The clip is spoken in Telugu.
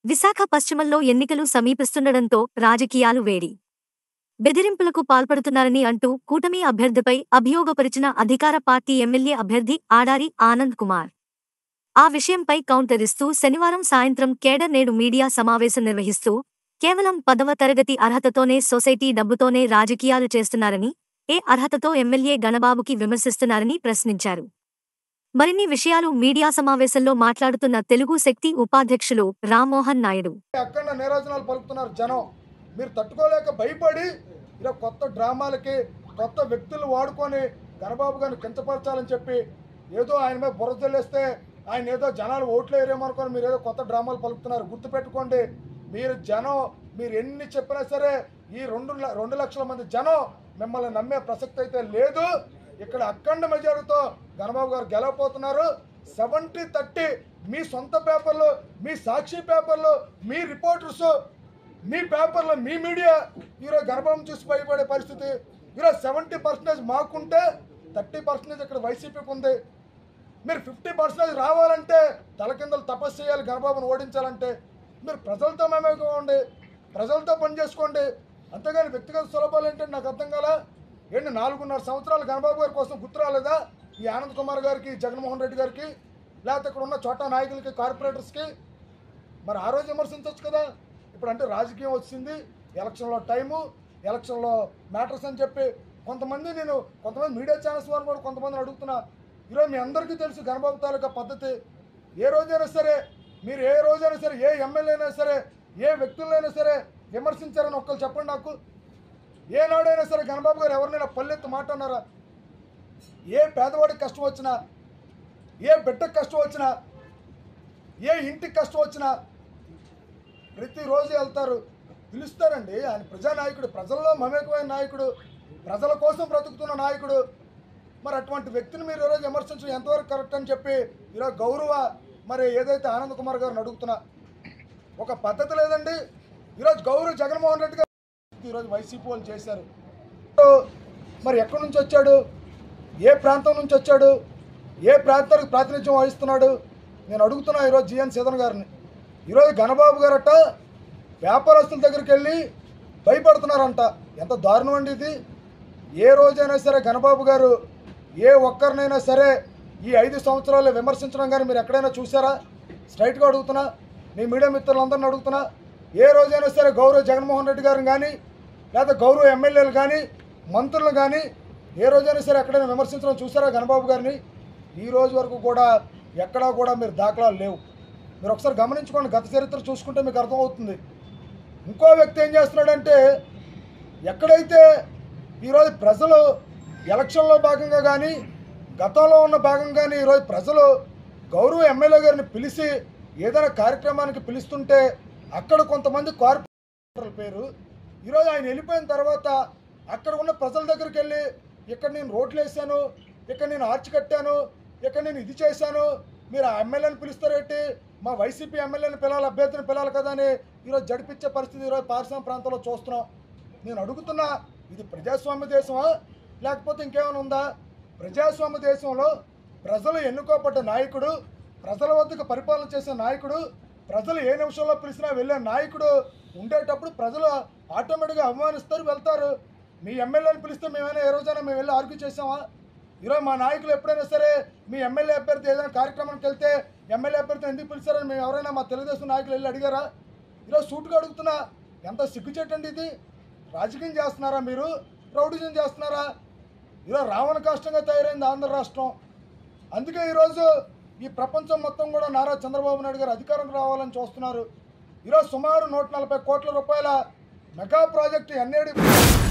విశాఖ పశ్చిమంలో ఎన్నికలు సమీపిస్తుండటంతో రాజకీయాలు వేడి. బెదిరింపులకు పాల్పడుతున్నారని అంటూ కూటమి అభ్యర్థిపై అభియోగపరిచిన అధికార పార్టీ ఎమ్మెల్యే అభ్యర్థి ఆడారి ఆనంద్ కుమార్. ఆ విషయంపై కౌంటరిస్తూ శనివారం సాయంత్రం కేడర్ నేడు మీడియా సమావేశం నిర్వహిస్తూ కేవలం 10వ తరగతి అర్హతతోనే సొసైటీ డబ్బుతోనే రాజకీయాలు చేస్తున్నారని, ఏ అర్హతతో ఎమ్మెల్యే గణబాబుకి విమర్శిస్తున్నారని ప్రశ్నించారు. మరిన్ని విషయాలు మీడియా సమావేశంలో మాట్లాడుతున్న తెలుగు శక్తి ఉపాధ్యక్షులు రామ్మోహన్ నాయుడు. అక్కడ నిరాజనాలు పలుకుతున్నారు జనం. మీరు తట్టుకోలేక భయపడి ఇలా కొత్త డ్రామాలకి కొత్త వ్యక్తులు వాడుకొని గణబాబు గారిని కించపరచాలని చెప్పి ఏదో ఆయన మీద బురద జల్లేస్తే ఆయన ఏదో జనాలు ఓట్లు వేరేమనుకొని మీరు ఏదో కొత్త డ్రామాలు పలుకుతున్నారు. గుర్తుపెట్టుకోండి, మీరు జనం మీరు ఎన్ని చెప్పినా సరే ఈ 2 లక్షల మంది జనం మిమ్మల్ని నమ్మే ప్రసక్తి అయితే లేదు. ఇక్కడ అఖండ మెజారిటీతో గణబాబు గారు గెలవబోతున్నారు. 70-30 మీ సొంత పేపర్లు, మీ సాక్షి పేపర్లు, మీ రిపోర్టర్స్, మీ పేపర్లు, మీ మీడియా ఈరోజు గణబాబుని చూసి భయపడే పరిస్థితి. ఈరోజు 70% మాకుంటే 30% ఇక్కడ వైసీపీకి ఉంది. మీరు 50% రావాలంటే తలకిందలు తపస్సు చేయాలి. గణబాబుని ఓడించాలంటే మీరు ప్రజలతో మేమేకోండి, ప్రజలతో పనిచేసుకోండి. అంతేగాని వ్యక్తిగత సులభాలు ఏంటంటే నాకు అర్థం కాల. ఏంటి 4.5 సంవత్సరాలు గణబాబు గారి కోసం గుర్తు రాలేదా ఈ ఆనంద్ కుమార్ గారికి, జగన్మోహన్ రెడ్డి గారికి, లేకపోతే ఇక్కడ ఉన్న చోటా నాయకులకి, కార్పొరేటర్స్కి? మరి ఆ రోజు విమర్శించవచ్చు కదా. ఇప్పుడు అంటే రాజకీయం వచ్చింది, ఎలక్షన్లో టైము, ఎలక్షన్లో మ్యాటర్స్ అని చెప్పి కొంతమంది మీడియా ఛానల్స్ వారు కూడా కొంతమందిని అడుగుతున్నా. ఈరోజు మీ అందరికీ తెలుసు గణబాబు తాలూకా పద్ధతి. ఏ రోజైనా సరే మీరు ఏ ఎమ్మెల్యే అయినా సరే, ఏ వ్యక్తులైనా సరే విమర్శించారని ఒక్కరు చెప్పండి నాకు. ఏనాడైనా సరే గణబాబు గారు ఎవరినైనా పల్లెత్తు మాట అన్నారా? ఏ పేదవాడికి కష్టం వచ్చినా, ఏ బిడ్డకు కష్టం వచ్చినా, ఏ ఇంటికి కష్టం వచ్చినా ప్రతిరోజు వెళ్తారు, పిలుస్తారండి. ఆయన ప్రజానాయకుడు, ప్రజల్లో మమేకమైన నాయకుడు, ప్రజల కోసం బ్రతుకుతున్న నాయకుడు. మరి అటువంటి వ్యక్తిని మీరు ఈరోజు విమర్శించడం ఎంతవరకు కరెక్ట్ అని చెప్పి ఈరోజు గౌరవ మరి ఏదైతే ఆనంద్ కుమార్ గారిని అడుగుతున్నా, ఒక పద్ధతి లేదండి. ఈరోజు గౌరవ జగన్మోహన్ రెడ్డి గారు ఈరోజు వైసీపీ వాళ్ళు చేశారు. మరి ఎక్కడి నుంచి వచ్చాడు, ఏ ప్రాంతం నుంచి వచ్చాడు, ఏ ప్రాంతానికి ప్రాతినిధ్యం వహిస్తున్నాడు నేను అడుగుతున్నా ఈరోజు జిఎన్ సీతన్ గారిని. ఈరోజు గణబాబు గారట వ్యాపారస్తుల దగ్గరికి వెళ్ళి భయపడుతున్నారంట. ఎంత దారుణం అండి ఇది. ఏ రోజైనా సరే గణబాబు గారు ఏ ఒక్కరినైనా సరే ఈ 5 సంవత్సరాలు విమర్శించడం కానీ మీరు ఎక్కడైనా చూసారా? స్ట్రైట్గా అడుగుతున్నా, మీ మీడియా మిత్రులందరినీ అడుగుతున్నా. ఏ రోజైనా సరే గౌరవ జగన్మోహన్ రెడ్డి గారిని కానీ, లేదా గౌరవ ఎమ్మెల్యేలు కానీ, మంత్రులు కానీ ఏ రోజైనా సరే ఎక్కడైనా విమర్శించడం చూసారా గణబాబు గారిని? ఈ రోజు వరకు కూడా ఎక్కడా కూడా మీరు దాఖలాలు లేవు. మీరు ఒకసారి గమనించుకోండి, గత చరిత్ర చూసుకుంటే మీకు అర్థమవుతుంది. ఇంకో వ్యక్తి ఏం చేస్తున్నాడంటే, ఎక్కడైతే ఈరోజు ప్రజలు ఎలక్షన్లో భాగంగా కానీ, గతంలో ఉన్న భాగంగా కానీ ఈరోజు ప్రజలు గౌరవ ఎమ్మెల్యే గారిని పిలిచి ఏదైనా కార్యక్రమానికి పిలుస్తుంటే అక్కడ కొంతమంది కార్పొరేటర్ల పేరు ఈరోజు ఆయన వెళ్ళిపోయిన తర్వాత అక్కడ ఉన్న ప్రజల దగ్గరికి వెళ్ళి, ఇక్కడ నేను రోడ్లు వేసాను, ఇక్కడ నేను ఆర్చి కట్టాను, ఇక్కడ నేను ఇది చేశాను, మీరు ఆ ఎమ్మెల్యేని పిలుస్తారేంటి, మా వైసీపీ ఎమ్మెల్యేని పిలాలి, అభ్యర్థిని పిలాలి కదా అని ఈరోజు జడిపించే పరిస్థితి ఈరోజు పారిశ్రామిక ప్రాంతంలో చూస్తున్నాం. నేను అడుగుతున్నా, ఇది ప్రజాస్వామ్య దేశమా లేకపోతే ఇంకేమైనా ఉందా? ప్రజాస్వామ్య దేశంలో ప్రజలు ఎన్నుకోబడ్డ నాయకుడు, ప్రజల వద్దకు పరిపాలన చేసే నాయకుడు, ప్రజలు ఏ నిమిషంలో పిలిచినా వెళ్ళే నాయకుడు ఉండేటప్పుడు ప్రజలు ఆటోమేటిక్గా అవమానిస్తారు, వెళ్తారు. మీ ఎమ్మెల్యేని పిలిస్తే మేమైనా ఏ రోజైనా మేము వెళ్ళి ఆర్గ్యూ చేసామా? ఈరోజు మా నాయకులు ఎప్పుడైనా సరే మీ ఎమ్మెల్యే అభ్యర్థి ఏదైనా కార్యక్రమానికి వెళ్తే ఎమ్మెల్యే అభ్యర్థి ఎందుకు పిలిచారని మేము ఎవరైనా మా తెలుగుదేశం నాయకులు వెళ్ళి అడిగారా? ఈరోజు సూటుగా అడుగుతున్నా, ఎంత సిగ్గుచేటండి ఇది. రాజకీయం చేస్తున్నారా మీరు? రౌడిజం చేస్తున్నారా? ఈరోజు రావణ కాష్టంగా తయారైంది ఆంధ్ర రాష్ట్రం. అందుకే ఈరోజు ఈ ప్రపంచం మొత్తం కూడా నారా చంద్రబాబు నాయుడు గారు అధికారం రావాలని చూస్తున్నారు. ఈరోజు సుమారు 140 కోట్ల రూపాయల మెగా ప్రాజెక్టు ఎన్ఏడి